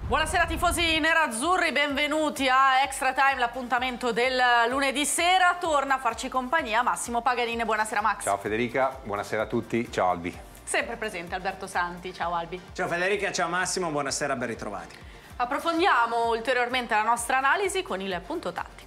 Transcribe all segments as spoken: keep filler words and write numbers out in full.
Buonasera tifosi nerazzurri, benvenuti a Extra Time, l'appuntamento del lunedì sera. Torna a farci compagnia Massimo Paganini. Buonasera Max. Ciao Federica, buonasera a tutti, ciao Albi. Sempre presente Alberto Santi, ciao Albi. Ciao Federica, ciao Massimo, buonasera, ben ritrovati. Approfondiamo ulteriormente la nostra analisi con il punto tattico.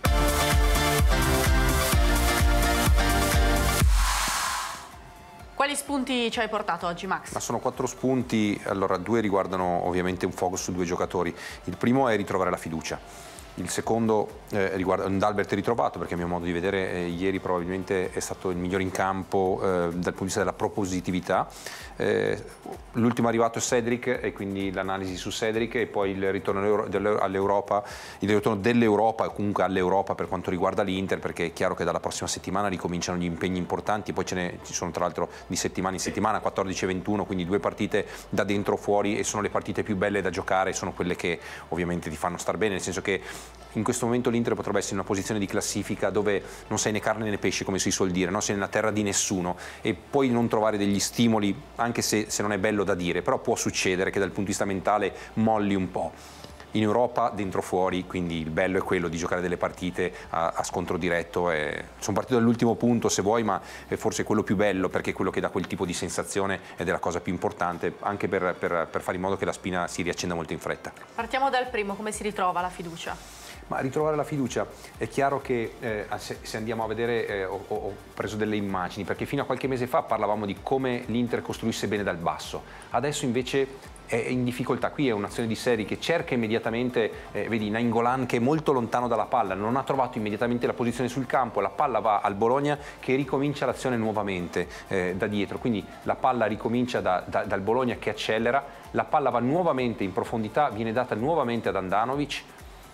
Quali spunti ci hai portato oggi, Max? Ma sono quattro spunti, allora due riguardano ovviamente un focus su due giocatori. Il primo è ritrovare la fiducia. Il secondo eh, riguarda un Dalbert ritrovato, perché a mio modo di vedere eh, ieri probabilmente è stato il migliore in campo eh, dal punto di vista della propositività. Eh, L'ultimo arrivato è Cedric e quindi l'analisi su Cedric e poi il ritorno all'Europa, il ritorno dell'Europa e comunque all'Europa per quanto riguarda l'Inter, perché è chiaro che dalla prossima settimana ricominciano gli impegni importanti, poi ce ne ci sono tra l'altro di settimana in settimana, quattordici e ventuno, quindi due partite da dentro fuori e sono le partite più belle da giocare, sono quelle che ovviamente ti fanno star bene, nel senso che in questo momento l'Inter potrebbe essere in una posizione di classifica dove non sei né carne né pesce, come si suol dire, no? Sei nella terra di nessuno e poi non trovare degli stimoli, anche se, se non è bello da dire, però può succedere che dal punto di vista mentale molli un po'. In Europa, dentro fuori, quindi il bello è quello di giocare delle partite a, a scontro diretto. E sono partito dall'ultimo punto se vuoi, ma è forse quello più bello perché è quello che dà quel tipo di sensazione ed è la cosa più importante anche per, per, per fare in modo che la spina si riaccenda molto in fretta. Partiamo dal primo, come si ritrova la fiducia? Ma ritrovare la fiducia, è chiaro che eh, se, se andiamo a vedere, eh, ho, ho preso delle immagini, perché fino a qualche mese fa parlavamo di come l'Inter costruisse bene dal basso, adesso invece è in difficoltà. Qui è un'azione di Seri che cerca immediatamente, eh, vedi Nainggolan che è molto lontano dalla palla, non ha trovato immediatamente la posizione sul campo, la palla va al Bologna che ricomincia l'azione nuovamente eh, da dietro, quindi la palla ricomincia da, da, dal Bologna che accelera, la palla va nuovamente in profondità, viene data nuovamente ad Handanovic,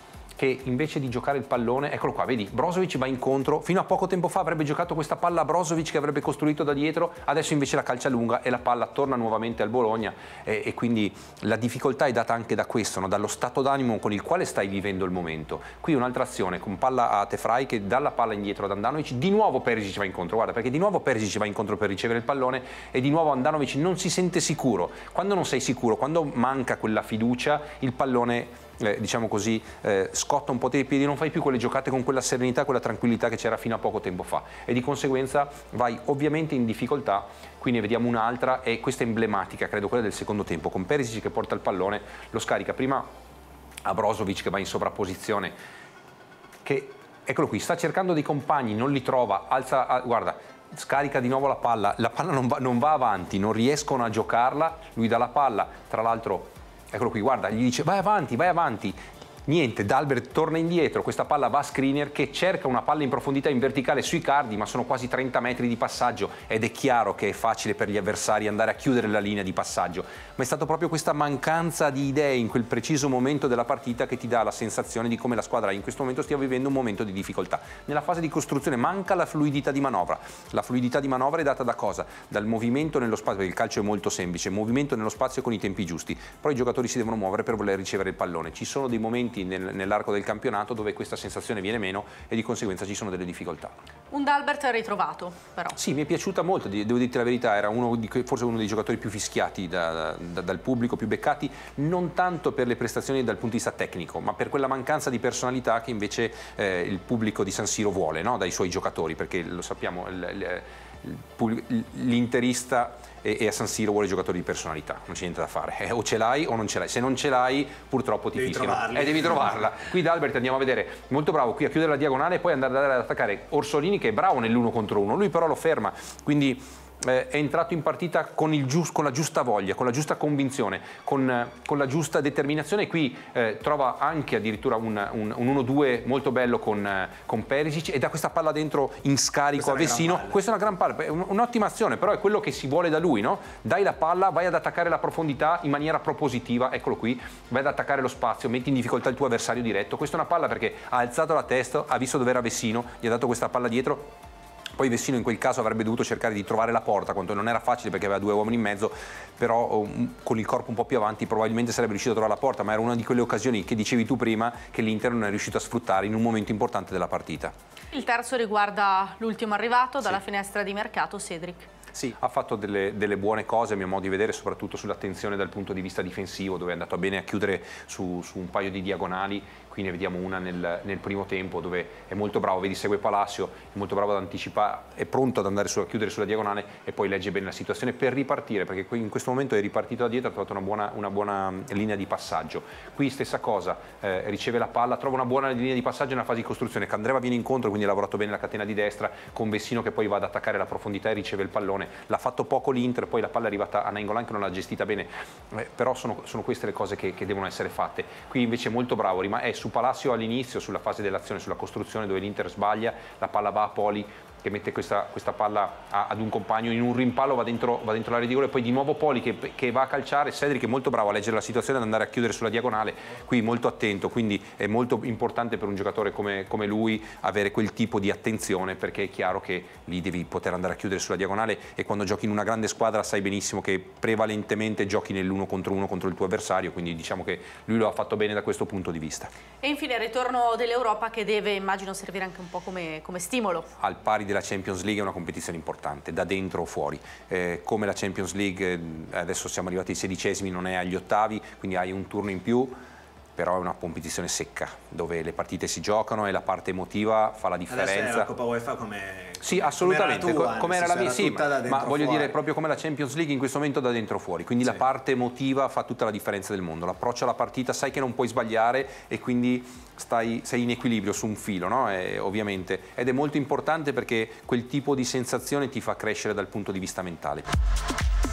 che invece di giocare il pallone, eccolo qua, vedi, Brozovic va incontro, fino a poco tempo fa avrebbe giocato questa palla a Brozovic che avrebbe costruito da dietro, adesso invece la calcia lunga e la palla torna nuovamente al Bologna e, e quindi la difficoltà è data anche da questo, no? Dallo stato d'animo con il quale stai vivendo il momento. Qui un'altra azione con palla a Tefrai che dà la palla indietro ad Handanovic, di nuovo Perisic va incontro, guarda, perché di nuovo Perisic va incontro per ricevere il pallone e di nuovo Handanovic non si sente sicuro. Quando non sei sicuro, quando manca quella fiducia, il pallone Eh, diciamo così, eh, scotta un po' dei piedi, non fai più quelle giocate con quella serenità, quella tranquillità che c'era fino a poco tempo fa e di conseguenza vai ovviamente in difficoltà. Qui ne vediamo un'altra e questa è emblematica, credo quella del secondo tempo, con Perisic che porta il pallone, lo scarica prima a Brozovic che va in sovrapposizione, che eccolo qui, sta cercando dei compagni, non li trova, alza, ah, guarda, scarica di nuovo la palla, la palla non va, non va avanti, non riescono a giocarla, lui dà la palla, tra l'altro eccolo qui, guarda, gli dice vai avanti, vai avanti. Niente, Dalbert torna indietro, questa palla va a Skriniar che cerca una palla in profondità in verticale sui Icardi, ma sono quasi trenta metri di passaggio ed è chiaro che è facile per gli avversari andare a chiudere la linea di passaggio, ma è stato proprio questa mancanza di idee in quel preciso momento della partita che ti dà la sensazione di come la squadra in questo momento stia vivendo un momento di difficoltà. Nella fase di costruzione manca la fluidità di manovra, la fluidità di manovra è data da cosa? Dal movimento nello spazio, perché il calcio è molto semplice, movimento nello spazio con i tempi giusti, poi i giocatori si devono muovere per voler ricevere il pallone, ci sono dei momenti nell'arco del campionato dove questa sensazione viene meno e di conseguenza ci sono delle difficoltà. Un Dalbert ritrovato però. Sì, mi è piaciuta molto, devo dirti la verità, era uno di, forse uno dei giocatori più fischiati da, da, dal pubblico, più beccati, non tanto per le prestazioni dal punto di vista tecnico, ma per quella mancanza di personalità che invece eh, il pubblico di San Siro vuole, no? Dai suoi giocatori, perché lo sappiamo, l'interista e a San Siro vuole giocatori di personalità, non c'è niente da fare, eh, o ce l'hai o non ce l'hai, se non ce l'hai purtroppo ti fischiano e eh, devi trovarla. Qui Dalbert andiamo a vedere, molto bravo qui a chiudere la diagonale e poi andare ad attaccare Orsolini che è bravo nell'uno contro uno, lui però lo ferma, quindi Eh, è entrato in partita con, il giust, con la giusta voglia, con la giusta convinzione, con, eh, con la giusta determinazione e qui eh, trova anche addirittura un, un, un uno due molto bello con, eh, con Perisic e dà questa palla dentro in scarico a Vecino. Questa è una gran palla, è un'ottima azione, però è quello che si vuole da lui, no? Dai la palla, vai ad attaccare la profondità in maniera propositiva, eccolo qui, vai ad attaccare lo spazio, metti in difficoltà il tuo avversario diretto. Questa è una palla perché ha alzato la testa, ha visto dove era Vecino, gli ha dato questa palla dietro. Poi Vecino in quel caso avrebbe dovuto cercare di trovare la porta, quanto non era facile perché aveva due uomini in mezzo, però um, con il corpo un po' più avanti probabilmente sarebbe riuscito a trovare la porta, ma era una di quelle occasioni che dicevi tu prima che l'Inter non è riuscito a sfruttare in un momento importante della partita. Il terzo riguarda l'ultimo arrivato dalla sì. finestra di mercato, Cedric. Sì, ha fatto delle, delle buone cose a mio modo di vedere, soprattutto sull'attenzione dal punto di vista difensivo, dove è andato bene a chiudere su, su un paio di diagonali. Qui ne vediamo una nel, nel primo tempo dove è molto bravo, vedi segue Palacio, è molto bravo ad anticipare, è pronto ad andare su, a chiudere sulla diagonale e poi legge bene la situazione per ripartire, perché qui in questo momento è ripartito da dietro, ha trovato una buona, una buona linea di passaggio. Qui stessa cosa, eh, riceve la palla, trova una buona linea di passaggio nella fase di costruzione, Candreva viene incontro, quindi ha lavorato bene la catena di destra, con Vessino che poi va ad attaccare la profondità e riceve il pallone. L'ha fatto poco l'Inter, poi la palla è arrivata a Nainggolan che non l'ha gestita bene, eh, però sono, sono queste le cose che, che devono essere fatte. Qui invece è molto bravo, è su Palacio all'inizio, sulla fase dell'azione, sulla costruzione dove l'Inter sbaglia, la palla va a Poli che mette questa, questa palla a, ad un compagno in un rimpallo, va dentro, va dentro l'area di gol e poi di nuovo Poli che, che va a calciare. Cedric è molto bravo a leggere la situazione e ad andare a chiudere sulla diagonale, qui molto attento, quindi è molto importante per un giocatore come, come lui avere quel tipo di attenzione, perché è chiaro che lì devi poter andare a chiudere sulla diagonale e quando giochi in una grande squadra sai benissimo che prevalentemente giochi nell'uno contro uno contro il tuo avversario, quindi diciamo che lui lo ha fatto bene da questo punto di vista. E infine il ritorno dell'Europa che deve, immagino, servire anche un po' come, come stimolo. Al pari della Champions League è una competizione importante, da dentro o fuori. Eh, come la Champions League, adesso siamo arrivati ai sedicesimi, non è agli ottavi, quindi hai un turno in più, però è una competizione secca, dove le partite si giocano e la parte emotiva fa la differenza. Adesso è la Coppa UEFA come... Sì, assolutamente, come era la mia, sì, ma, ma voglio fuori. dire proprio come la Champions League in questo momento da dentro fuori, quindi sì. La parte emotiva fa tutta la differenza del mondo, l'approccio alla partita, sai che non puoi sbagliare e quindi stai, sei in equilibrio su un filo, no? E, ovviamente, ed è molto importante perché quel tipo di sensazione ti fa crescere dal punto di vista mentale.